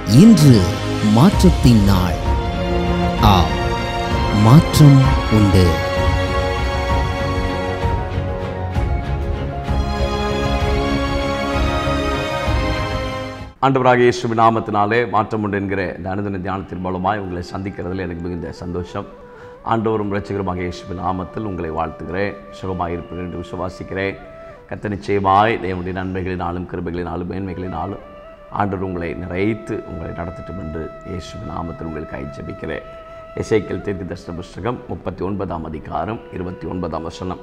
இன்று மாற்றத்தின் நாள். மாற்றம் உண்டு. ஆண்டவராகிய இயேசுவின் நாமத்தினாலே மாற்றம் உண்டு என்கிற இந்த அனுதின தியானத்தின் மூலமாய் உங்களை சந்திக்கிறதில் எனக்கு மிகுந்த சந்தோஷம். ஆண்டவரும் இரட்சகருமாக இயேசுவின் நாமத்தில் உங்களை வாழ்த்துகிறேன். சுகமாக இருப்பீர்கள் என்று விசுவாசிக்கிறேன். கர்த்தர் நிச்சயமாய் தேவனுடைய நன்மைகளினாலும் கிருபைகளினாலும் மேன்மைகளினாலும் ஆண்டவர் உங்களை நிறைத்து உங்களை நடத்தட்டும் என்று இயேசுவின் நாமத்தில் உங்களுக்காக ஜெபிக்கிறேன். எசேக்கியேல் தீர்க்கதரிசன புஸ்தகம் 39ஆம் அதிகாரம் 29ஆம் வசனம்.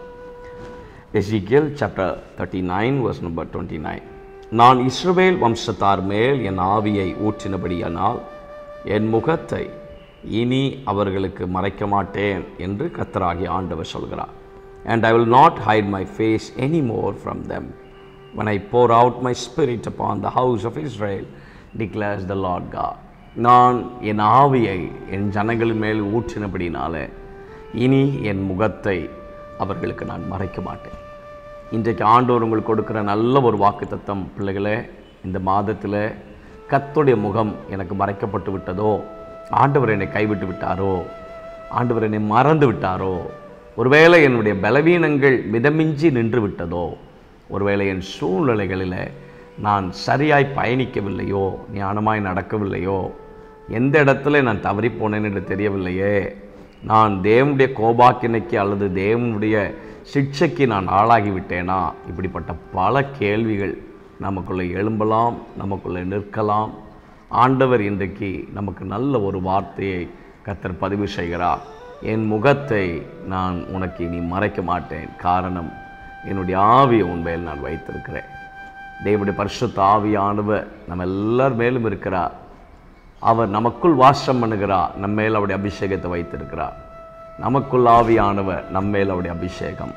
Ezekiel chapter 39 verse number 29. நான் இஸ்ரவேல் வம்சத்தார் மேல் என் ஆவியை ஊற்றினபடியானால் என் முகத்தை இனி அவர்களுக்கு மறைக்க மாட்டேன் என்று கர்த்தராகிய ஆண்டவர் சொல்கிறார். And I will not hide my face anymore from them when I pour out my spirit upon the house of Israel, declares the Lord God. நான் என் ஆவியை என் ஜனங்களின் மேல் ஊற்றினபடினாலே இனி என் முகத்தை அவர்களுக்கு நான் மறைக்க மாட்டேன். இன்றைக்கு ஆண்டவர் உங்களுக்கு கொடுக்குற நல்ல ஒரு வாக்குத்தத்தம், பிள்ளைகளே, இந்த மாதத்தில் கர்த்தருடைய முகம் எனக்கு மறைக்கப்பட்டு விட்டதோ, ஆண்டவர் என்னை கைவிட்டு விட்டாரோ, ஆண்டவர் என்னை மறந்து விட்டாரோ, ஒருவேளை என்னுடைய பலவீனங்கள் மிதமிஞ்சி நின்று விட்டதோ, ஒருவேளை என் சூழ்நிலைகளில் நான் சரியாய் பயணிக்கவில்லையோ, ஞானமாய் நடக்கவில்லையோ, எந்த இடத்துல நான் தவறி போனேன் என்று தெரியவில்லையே, நான் தேவனுடைய கோபாக்கினைக்கு அல்லது தேவனுடைய சிக்ஷைக்கு நான் ஆளாகிவிட்டேனா, இப்படிப்பட்ட பல கேள்விகள் நமக்குள்ளே எழும்பலாம், நமக்குள்ளே நிற்கலாம். ஆண்டவர் இன்றைக்கு நமக்கு நல்ல ஒரு வார்த்தையை கர்த்தர் பதிவு செய்கிறார். என் முகத்தை நான் உனக்கு இனி மறைக்க மாட்டேன், காரணம் என்னுடைய ஆவியை உண்மையில் நான் வைத்திருக்கிறேன். தேவனுடைய பரிசுத்த ஆவியானவர் நம்ம எல்லார் மேலும் இருக்கிறார். அவர் நமக்குள் வாசம் பண்ணுகிறார். நம்ம மேல் அவருடைய அபிஷேகத்தை வைத்திருக்கிறார். நமக்குள் ஆவியானவர் நம்மேல் அவருடைய அபிஷேகம்.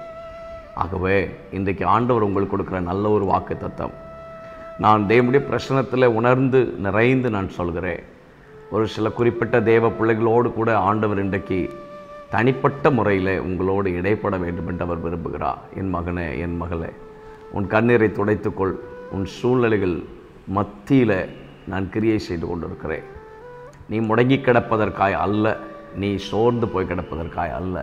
ஆகவே இன்றைக்கு ஆண்டவர் உங்களுக்கு கொடுக்குற நல்ல ஒரு வாக்கு தத்தம். நான் தேவனுடைய பிரசனத்தில் உணர்ந்து நிறைந்து நான் சொல்கிறேன். ஒரு சில குறிப்பிட்ட தேவ பிள்ளைகளோடு கூட ஆண்டவர் இன்றைக்கு தனிப்பட்ட முறையில் உங்களோடு இடைப்பட வேண்டும் என்று அவர் விரும்புகிறார். என் மகனே, என் மகளே, உன் கண்ணீரை துடைத்துக்கொள். உன் சூழ்நிலைகள் மத்தியில் நான் கிரியை செய்து கொண்டிருக்கிறேன். நீ முடங்கி கிடப்பதற்காய் அல்ல, நீ சோர்ந்து போய் கிடப்பதற்காய் அல்ல,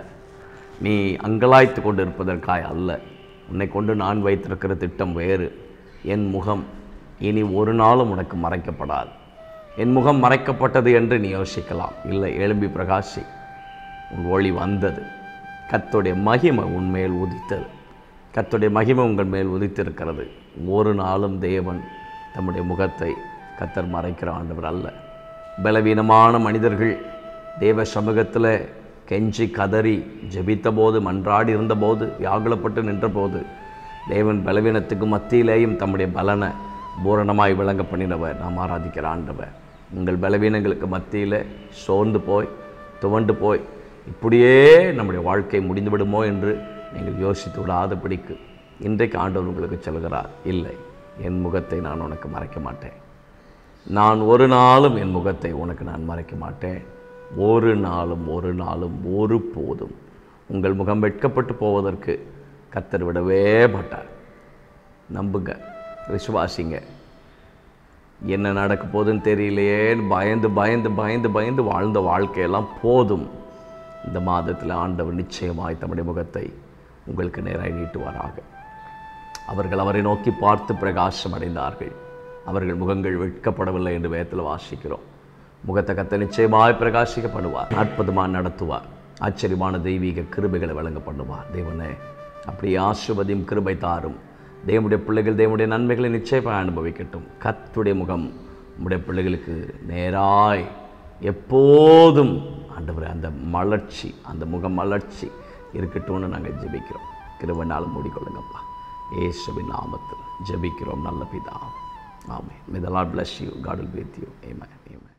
நீ அங்கலாய்த்து கொண்டு இருப்பதற்காய் அல்ல. உன்னை கொண்டு நான் வைத்திருக்கிற திட்டம் வேறு. என் முகம் இனி ஒரு நாளும் உனக்கு மறைக்கப்படாது. என் முகம் மறைக்கப்பட்டது என்று நீ யோசிக்கலாம். இல்லை, எழும்பி பிரகாசி. உன் ஒளி வந்தது. கர்த்தருடைய மகிமை உன்மேல் உதித்தது. கர்த்தருடைய மகிமை உங்கள் மேல் உதித்திருக்கிறது. ஒரு நாளும் தேவன் தம்முடைய முகத்தை கர்த்தர் மறைக்கிற ஆண்டவர் அல்ல. பலவீனமான மனிதர்கள் தேவ சமூகத்தில் கெஞ்சி கதறி ஜெபித்த போது, மன்றாடி இருந்தபோது, வியாகுலப்பட்டு நின்றபோது தேவன் பலவீனத்துக்கு மத்தியிலேயும் தம்முடைய பலனை பூரணமாய் விளங்க பண்ணினவர் நாம் ஆராதிக்கிற ஆண்டவர். உங்கள் பலவீனங்களுக்கு மத்தியில் சோர்ந்து போய் துவண்டு போய் இப்படியே நம்முடைய வாழ்க்கை முடிந்து விடுமோ என்று நீங்கள் யோசித்து விடாதபடிக்கு இன்றைக்கு ஆண்டவர் உங்களுக்கு சொல்கிறார், இல்லை, என் முகத்தை நான் உனக்கு மறைக்க மாட்டேன். நான் ஒரு நாளும் என் முகத்தை உனக்கு நான் மறைக்க மாட்டேன். ஒரு நாளும் ஒரு போதும் உங்கள் முகம் வெட்கப்பட்டு போவதற்கு கர்த்தர் விடவே மாட்டார். நம்புங்க, விசுவாசிங்க. என்ன நடக்க போகுதுன்னு தெரியலையே பயந்து பயந்து பயந்து பயந்து வாழ்ந்த வாழ்க்கையெல்லாம் போதும். இந்த மாதத்தில் ஆண்டவர் நிச்சயமாய் தம்முடைய முகத்தை உங்களுக்கு நேராக நீட்டுவாராக. அவர்கள் அவரை நோக்கி பார்த்து பிரகாசம் அடைந்தார்கள். அவர்கள் முகங்கள் வெட்கப்படவில்லை என்று வேதத்தில் வாசிக்கிறோம். முகத்தை கர்த்தர் நிச்சயமாய் பிரகாசிக்க பண்ணுவார். அற்புதமாக நடத்துவார். ஆச்சரியமான தெய்வீக கிருபைகளை வழங்க பண்ணுவார். தேவனே, அப்படியே ஆசீர்வதியும் கிருபை தாரும். தேவனுடைய பிள்ளைகள் தேவனுடைய நன்மைகளை நிச்சயமாக அனுபவிக்கட்டும். கர்த்தருடைய முகம் நம்முடைய பிள்ளைகளுக்கு நேராய் எப்போதும் ஆண்டவரே அந்த மலர்ச்சி, அந்த முகம் மலர்ச்சி இருக்கட்டும்னு நாங்கள் ஜெபிக்கிறோம். கிருபையினால் மூடிக்கொள்ளுங்கப்பா. இயேசுவின் நாமத்தில் ஜெபிக்கிறோம் நல்ல பிதா. Amen. May the Lord bless you. God will be with you. Amen. Amen.